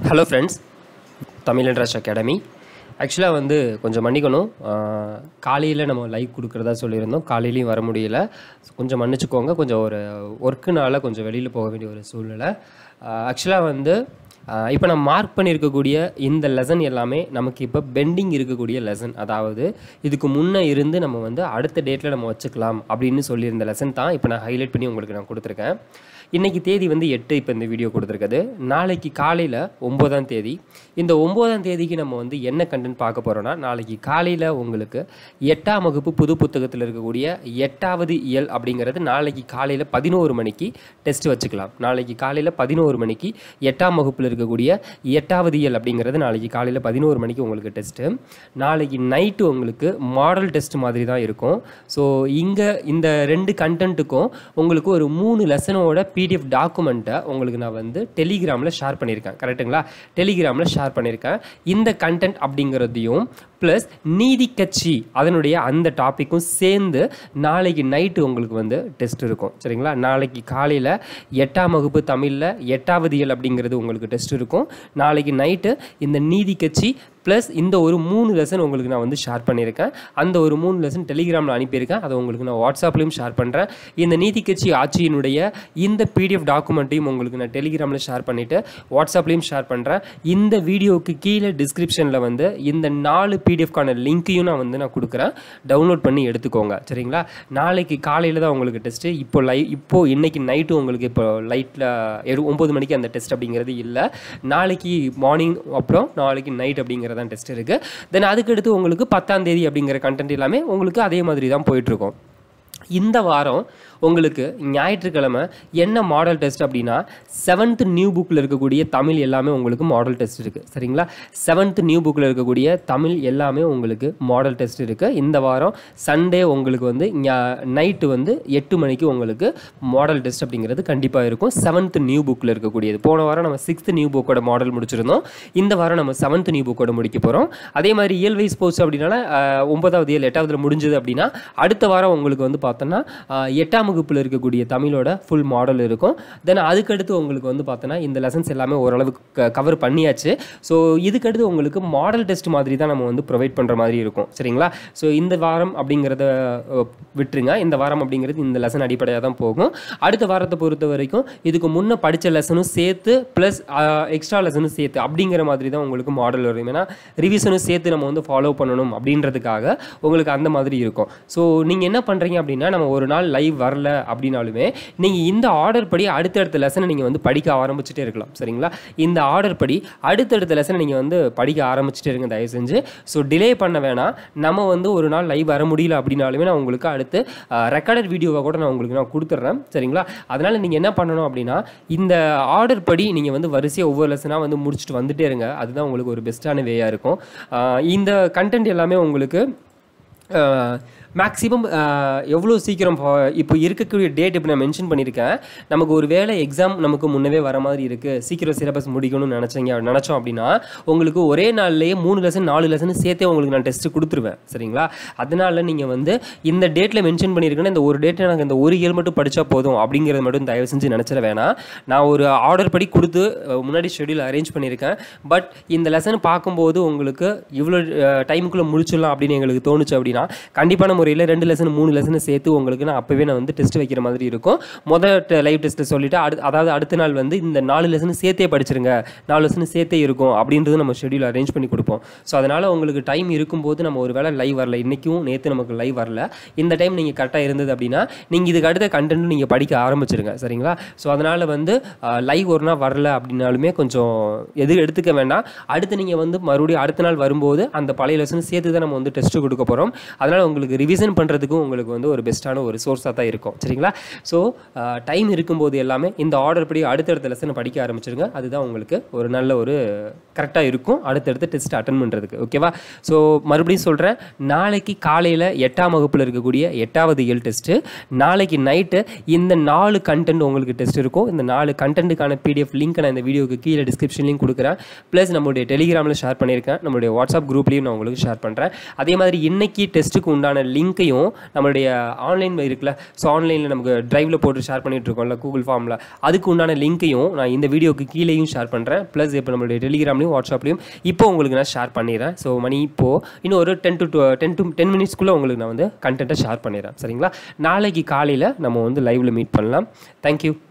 Hello friends, Thamizhan Academy. ஆக்சுவலாக வந்து கொஞ்சம் மன்னிக்கணும், காலையில் நம்ம லைவ் கொடுக்குறதா சொல்லியிருந்தோம், காலையிலையும் வர முடியல. கொஞ்சம் மன்னிச்சுக்கோங்க, கொஞ்சம் ஒரு ஒர்க்குனால கொஞ்சம் வெளியில் போக வேண்டிய ஒரு சூழ்நிலை. ஆக்சுவலாக வந்து இப்போ நம்ம மார்க் பண்ணியிருக்கக்கூடிய இந்த லெசன் எல்லாமே நமக்கு இப்போ பெண்டிங் இருக்கக்கூடிய லெசன், அதாவது இதுக்கு முன்னே இருந்து நம்ம வந்து அடுத்த டேட்டில் நம்ம வச்சுக்கலாம் அப்படின்னு சொல்லியிருந்த லெசன் தான் இப்போ நான் ஹைலைட் பண்ணி உங்களுக்கு நான் கொடுத்துருக்கேன். இன்றைக்கி தேதி வந்து 8, இப்போ இந்த வீடியோ கொடுத்துருக்குது. நாளைக்கு காலையில் 9ஆம் தேதி. இந்த 9ஆம் தேதிக்கு நம்ம வந்து என்ன கண்டென்ட் பார்க்க போகிறோன்னா, நாளைக்கு காலையில் உங்களுக்கு 8ஆம் வகுப்பு புது புத்தகத்தில் இருக்கக்கூடிய 8வது இயல் அப்படிங்கிறது நாளைக்கு காலையில் 11 மணிக்கு டெஸ்ட் வச்சுக்கலாம். நாளைக்கு காலையில் 11 மணிக்கு 8ஆம் வகுப்பில் இருக்கக்கூடிய 8வது இயல் அப்படிங்கிறது நாளைக்கு காலையில் 11 மணிக்கு உங்களுக்கு டெஸ்ட்டு. நாளைக்கு நைட்டு உங்களுக்கு மாடல் டெஸ்ட் மாதிரி தான் இருக்கும். ஸோ இங்கே இந்த 2 கண்டென்ட்டுக்கும் உங்களுக்கு ஒரு 3 லெசனோட PDF டாக்குமெண்ட்டை உங்களுக்கு நான் வந்து டெலிகிராமில் ஷேர் பண்ணியிருக்கேன். கரெக்டுங்களா? டெலிகிராமில் ஷேர் பண்ணியிருக்கேன். இந்த கண்டென்ட் அப்படிங்கிறதையும் ப்ளஸ் நீதி கட்சி அதனுடைய அந்த டாப்பிக்கும் சேர்ந்து நாளைக்கு நைட்டு உங்களுக்கு வந்து டெஸ்ட் இருக்கும். சரிங்களா? நாளைக்கு காலையில் 8ஆம் வகுப்பு தமிழில் 8வது இயல் அப்படிங்கிறது உங்களுக்கு டெஸ்ட் இருக்கும். நாளைக்கு நைட்டு இந்த நீதி கட்சி ப்ளஸ் இந்த ஒரு 3 லெசன் உங்களுக்கு நான் வந்து ஷேர் பண்ணியிருக்கேன். அந்த ஒரு 3 லெசன் டெலிகிராமில் அனுப்பியிருக்கேன். அதை உங்களுக்கு நான் வாட்ஸ்அப்லேயும் ஷேர் பண்ணுறேன். இந்த நீதி கட்சி ஆட்சியினுடைய இந்த PDF டாக்குமெண்ட்டையும் உங்களுக்கு நான் டெலிகிராமில் ஷேர் பண்ணிவிட்டு வாட்ஸ்அப்லேயும் ஷேர் பண்ணுறேன். இந்த வீடியோவுக்கு கீழே டிஸ்கிரிப்ஷனில் வந்து இந்த 4 PDFக்கான லிங்க்கையும் நான் கொடுக்குறேன். டவுன்லோட் பண்ணி எடுத்துக்கோங்க. சரிங்களா? நாளைக்கு காலையில் தான் உங்களுக்கு டெஸ்ட்டு. இப்போது இன்றைக்கி நைட்டு உங்களுக்கு இப்போ லைட்டில் 9 மணிக்கு அந்த டெஸ்ட் அப்படிங்கிறது இல்லை. நாளைக்கு மார்னிங் அப்புறம் நாளைக்கு நைட் அப்படிங்கிறது தான் டெஸ்ட் இருக்குது. தென் அதுக்கடுத்து உங்களுக்கு 10ஆம் தேதி அப்படிங்கிற கண்டென்ட் எல்லாமே உங்களுக்கு அதே மாதிரி தான் போயிட்டுருக்கும். இந்த வாரம் உங்களுக்கு ஞாயிற்றுக்கிழமை என்ன மாடல் டெஸ்ட் அப்படின்னா 7th நியூ புக்கில் இருக்கக்கூடிய தமிழ் எல்லாமே உங்களுக்கு மாடல் டெஸ்ட் இருக்குது. சரிங்களா? 7th நியூ புக்கில் இருக்கக்கூடிய தமிழ் எல்லாமே உங்களுக்கு மாடல் டெஸ்ட் இருக்குது. இந்த வாரம் சண்டே உங்களுக்கு வந்து நைட்டு வந்து 8 மணிக்கு உங்களுக்கு மாடல் டெஸ்ட் அப்படிங்கிறது கண்டிப்பாக இருக்கும். 7th நியூ புக்கில் இருக்கக்கூடியது. போன வாரம் நம்ம 6th நியூ புக்கோட மாடல் முடிச்சிருந்தோம். இந்த வாரம் நம்ம 7th நியூ புக்கோட முடிக்க போகிறோம். அதே மாதிரி இயல் வைஸ் போச்சு அப்படின்னால 9வது இயல் 8வதுல முடிஞ்சது அப்படின்னா அடுத்த வாரம் உங்களுக்கு வந்து பார்த்தோன்னா 8ஆம் வகுப்பில் இருக்கக்கூடிய தமிழோட ஃபுல் மாடல் இருக்கும். தென் அதுக்கடுத்து உங்களுக்கு வந்து பார்த்தோன்னா இந்த லெசன்ஸ் எல்லாமே ஓரளவுக்கு கவர் பண்ணியாச்சு. ஸோ இதுக்கடுத்து உங்களுக்கு மாடல் டெஸ்ட் மாதிரி தான் நம்ம வந்து ப்ரொவைட் பண்ணுற மாதிரி இருக்கும். சரிங்களா? ஸோ இந்த வாரம் அப்படிங்கிறத விட்டுருங்க. இந்த வாரம் அப்படிங்கிறது இந்த லெசன் அடிப்படையாக தான் போகும். அடுத்த வாரத்தை பொறுத்த வரைக்கும் இதுக்கு முன்னே படித்த லெசனும் சேர்த்து ப்ளஸ் எக்ஸ்ட்ரா லெசனும் சேர்த்து அப்படிங்கிற மாதிரி தான் உங்களுக்கு மாடல் வரும். ஏன்னா ரிவிஷனும் சேர்த்து நம்ம வந்து ஃபாலோ பண்ணணும் அப்படின்றதுக்காக உங்களுக்கு அந்த மாதிரி இருக்கும். ஸோ நீங்கள் என்ன பண்ணுறீங்க அப்படின்னா, நம்ம ஒரு நாள் லைவ் வரல அப்படின்னாலுமே நீங்கள் இந்த ஆர்டர் படி அடுத்தடுத்த லெசனை நீங்கள் வந்து படிக்க ஆரம்பிச்சுட்டே இருக்கலாம். சரிங்களா? இந்த ஆர்டர் படி அடுத்தடுத்த லெசனை நீங்கள் வந்து படிக்க ஆரம்பிச்சுட்டே இருங்க தயவு செஞ்சு. ஸோ டிலே பண்ண வேணாம். நம்ம வந்து ஒரு நாள் லைவ் வர முடியல அப்படின்னாலுமே நான் உங்களுக்கு அடுத்து ரெக்கார்டட் வீடியோவை கூட நான் உங்களுக்கு நான் கொடுத்துட்றேன். சரிங்களா? அதனால் நீங்கள் என்ன பண்ணணும் அப்படின்னா, இந்த ஆர்டர் படி நீங்கள் வந்து வரிசையாக ஒவ்வொரு லெசனாக வந்து முடிச்சுட்டு வந்துட்டே இருங்க. அதுதான் உங்களுக்கு ஒரு பெஸ்ட்டான வேயாக இருக்கும். இந்த கண்டென்ட் எல்லாமே உங்களுக்கு மேக்ஸிமம் எவ்வளோ சீக்கிரம் இப்போ இருக்கக்கூடிய டேட் இப்போ நான் மென்ஷன் பண்ணியிருக்கேன். நமக்கு ஒரு வேளை எக்ஸாம் நமக்கு முன்னவே வர மாதிரி இருக்குது, சீக்கிரம் சிலபஸ் முடிக்கணும்னு நினச்சோம் அப்படின்னா உங்களுக்கு ஒரே நாள்லேயே 3 லெசன் 4 லெசன் சேர்த்தே உங்களுக்கு நான் டெஸ்ட்டு கொடுத்துருவேன். சரிங்களா? அதனால் நீங்கள் வந்து இந்த டேட்டில் மென்ஷன் பண்ணியிருக்கேன்னா இந்த ஒரு டேட்டில் எனக்கு இந்த ஒரு இயல் மட்டும் படித்தா போதும் அப்படிங்கிறத மட்டும் தயவு செஞ்சு நினச்சிட வேணாம். நான் ஒரு ஆர்டர் படி கொடுத்து முன்னாடி ஷெடியூல் அரேஞ்ச் பண்ணியிருக்கேன். பட் இந்த லெசன் பார்க்கும்போது உங்களுக்கு இவ்வளோ டைமுக்குள்ளே முடிச்சிடலாம் அப்படின்னு எங்களுக்கு தோணுச்சு அப்படின்னா கண்டிப்பான முறையில் 2 லெசன் 3 லெசனை சேர்த்து உங்களுக்கு நான் அப்போவே நான் வந்து டெஸ்ட் வைக்கிற மாதிரி இருக்கும். லைவ் டெஸ்ட்டில் சொல்லிவிட்டு அதாவது அடுத்த நாள் வந்து இந்த 4 லெசன் சேர்த்தே படிச்சிருங்க, 4 லெசன் சேர்த்தே இருக்கும் அப்படின்றது நம்ம ஷெடியூல் அரேஞ்ச் பண்ணி கொடுப்போம். ஸோ அதனால் உங்களுக்கு டைம் இருக்கும்போது நம்ம ஒரு வேளை லைவ் வரல, இன்றைக்கும் நேற்று நமக்கு லைவ் வரல, இந்த டைம் நீங்கள் கரெக்டாக இருந்தது அப்படின்னா நீங்கள் இதுக்கு அடுத்த கண்டென்ட் நீங்கள் படிக்க ஆரம்பிச்சிருங்க. சரிங்களா? ஸோ அதனால் வந்து லைவ் ஒரு நாள் வரல அப்படின்னாலுமே கொஞ்சம் எடுத்துக்க வேண்டாம். அடுத்து நீங்கள் வந்து மறுபடியும் அடுத்த நாள் வரும்போது அந்த பழைய லெசன் சேர்த்து தான் நம்ம வந்து டெஸ்ட்டு கொடுக்க போகிறோம். அதனால் உங்களுக்கு ரிவிஷன் பண்ணுறதுக்கும் உங்களுக்கு வந்து ஒரு பெஸ்ட்டான ஒரு சோர்ஸாக தான் இருக்கும். சரிங்களா? ஸோ டைம் இருக்கும்போது எல்லாமே இந்த ஆர்டர் படி அடுத்தடுத்த லெசனை படிக்க ஆரம்பிச்சிருங்க. அதுதான் உங்களுக்கு ஒரு நல்ல ஒரு கரெக்டாக இருக்கும் அடுத்தடுத்த டெஸ்ட் அட்டன் பண்ணுறதுக்கு. ஓகேவா? ஸோ மறுபடியும் சொல்கிறேன், நாளைக்கு காலையில் 8ஆம் வகுப்பில் இருக்கக்கூடிய 8வது இயல் டெஸ்ட்டு, நாளைக்கு நைட்டு இந்த 4 கண்டென்ட் உங்களுக்கு டெஸ்ட் இருக்கும். இந்த 4 கண்டென்ட்டுக்கான PDF லிங்க் நான் இந்த வீடியோக்கு கீழே டிஸ்கிரிப்ஷன்லையும் கொடுக்குறேன். ப்ளஸ் நம்மளுடைய டெலிகிராமில் ஷேர் பண்ணியிருக்கேன், நம்மளுடைய வாட்ஸ்அப் குரூப்லேயும் நான் உங்களுக்கு ஷேர் பண்ணுறேன். அதே மாதிரி இன்னைக்கு டெஸ்ட்டுக்கு உண்டான லிங்க்கையும் நம்மளுடைய ஆன்லைன் இருக்குல்ல, ஸோ ஆன்லைனில் நமக்கு ட்ரைவில் போட்டு ஷேர் பண்ணிகிட்ருக்கோம்ல கூகுள் ஃபார்மில், அதுக்கு உண்டான லிங்க்கையும் நான் இந்த வீடியோக்கு கீழேயும் ஷேர் பண்ணுறேன். ப்ளஸ் இப்போ நம்மளுடைய டெலிகிராம்லையும் வாட்ஸ்அப்லையும் இப்போ உங்களுக்கு நான் ஷேர் பண்ணிடுறேன். ஸோ மணி இப்போது இன்னும் ஒரு 10 மினிட்ஸ்க்குள்ளே உங்களுக்கு நான் வந்து கண்டென்ட்டை ஷேர் பண்ணிடுறேன். சரிங்களா? நாளைக்கு காலையில் நம்ம வந்து லைவில் மீட் பண்ணலாம். தேங்க்யூ.